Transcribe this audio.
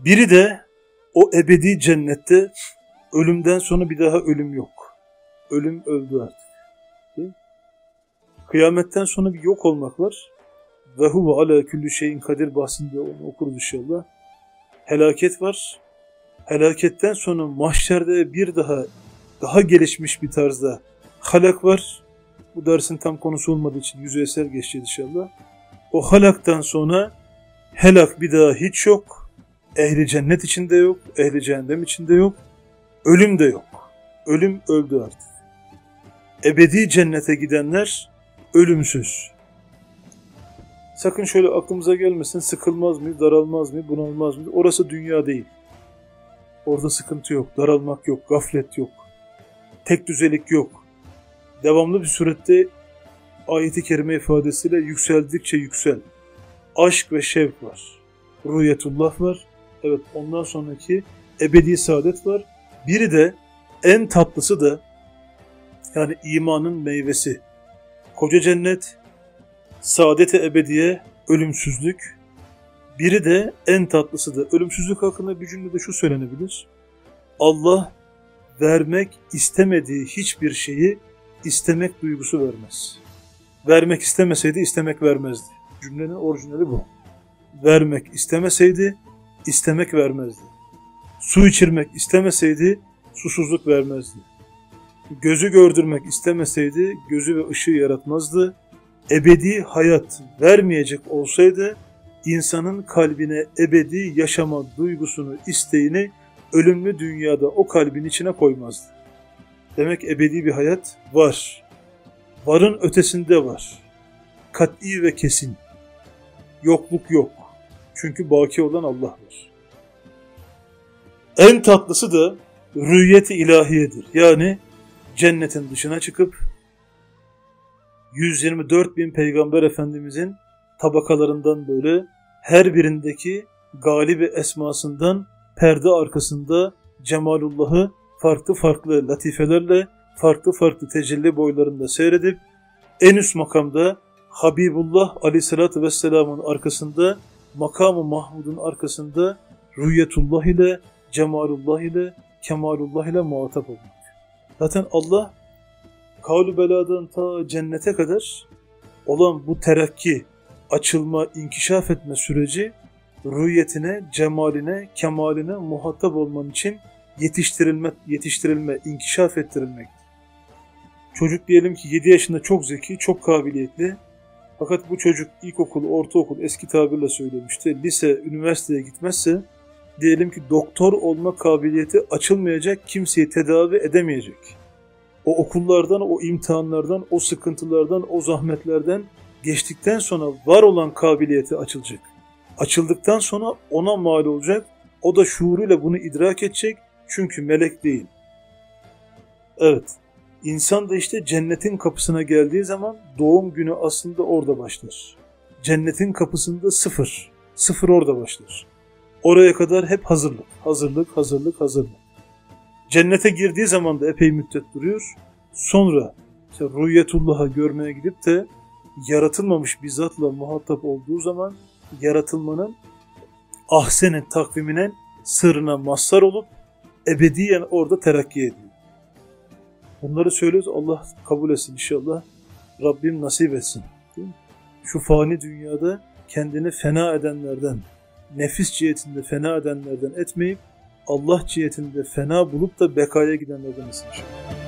Biri de o ebedi cennette ölümden sonra bir daha ölüm yok. Ölüm öldü artık. Değil mi? Kıyametten sonra bir yok olmak var. Ve huve ala kulli şeyin kadir bahsinde onu okuruz inşallah. Helaket var. Helaketten sonra mahşerde bir daha gelişmiş bir tarzda halak var. Bu dersin tam konusu olmadığı için yüzeysel geçeceğiz inşallah. O halaktan sonra helak bir daha hiç yok. Ehli cennet içinde yok. Ehli cehennem içinde yok. Ölüm de yok. Ölüm öldü artık. Ebedi cennete gidenler ölümsüz. Sakın şöyle aklımıza gelmesin, sıkılmaz mıyız, daralmaz mıyız, bunalmaz mıyız? Orası dünya değil. Orada sıkıntı yok, daralmak yok, gaflet yok. Tek düzelik yok. Devamlı bir surette ayet-i kerime ifadesiyle yükseldikçe yüksel. Aşk ve şevk var. Ruhiyetullah var. Evet, ondan sonraki ebedi saadet var. Biri de en tatlısı da yani imanın meyvesi. Koca cennet, saadet-i ebediye, ölümsüzlük. Biri de en tatlısı da ölümsüzlük hakkında bir cümlede şu söylenebilir. Allah vermek istemediği hiçbir şeyi istemek duygusu vermez. Vermek istemeseydi istemek vermezdi. Cümlenin orijinali bu. Vermek istemeseydi istemek vermezdi. Su içirmek istemeseydi susuzluk vermezdi. Gözü gördürmek istemeseydi gözü ve ışığı yaratmazdı. Ebedi hayat vermeyecek olsaydı insanın kalbine ebedi yaşama duygusunu, isteğini ölümlü dünyada o kalbin içine koymazdı. Demek ebedi bir hayat var. Varın ötesinde var. Kat'i ve kesin. Yokluk yok. Çünkü baki olan Allah var. En tatlısı da rüyet-i ilahiyedir. Yani cennetin dışına çıkıp 124 bin peygamber efendimizin tabakalarından böyle her birindeki galibi esmasından perde arkasında cemalullah'ı farklı farklı latifelerle farklı farklı tecelli boylarında seyredip en üst makamda Habibullah aleyhissalatü vesselamın arkasında makam-ı Mahmud'un arkasında rüyetullah ile cemalullah ile kemalullah ile muhatap olmak. Zaten Allah kavlu beladan ta cennete kadar olan bu terakki, açılma, inkişaf etme süreci rüyetine, cemaline, kemaline muhatap olman için yetiştirilme, inkişaf ettirilmek. Çocuk diyelim ki 7 yaşında çok zeki, çok kabiliyetli. Fakat bu çocuk ilkokul, ortaokul, eski tabirle söylemişti, lise, üniversiteye gitmezse diyelim ki doktor olma kabiliyeti açılmayacak, kimseyi tedavi edemeyecek. O okullardan, o imtihanlardan, o sıkıntılardan, o zahmetlerden geçtikten sonra var olan kabiliyeti açılacak. Açıldıktan sonra ona mal olacak. O da şuuruyla bunu idrak edecek. Çünkü melek değil. Evet. İnsan da işte cennetin kapısına geldiği zaman doğum günü aslında orada başlar. Cennetin kapısında sıfır. Sıfır orada başlar. Oraya kadar hep hazırlık. Hazırlık. Cennete girdiği zaman da epey müddet duruyor. Sonra işte rüyyetullah'a görmeye gidip de yaratılmamış bir zatla muhatap olduğu zaman yaratılmanın ahsen-i takviminin sırrına mazhar olup ebediyen orada terakki ediyor. Bunları söylüyoruz. Allah kabul etsin inşallah. Rabbim nasip etsin. Değil mi? Şu fani dünyada kendini fena edenlerden, nefis cihetinde fena edenlerden etmeyip Allah cihetinde fena bulup da bekaya gidenlerden etsin inşallah.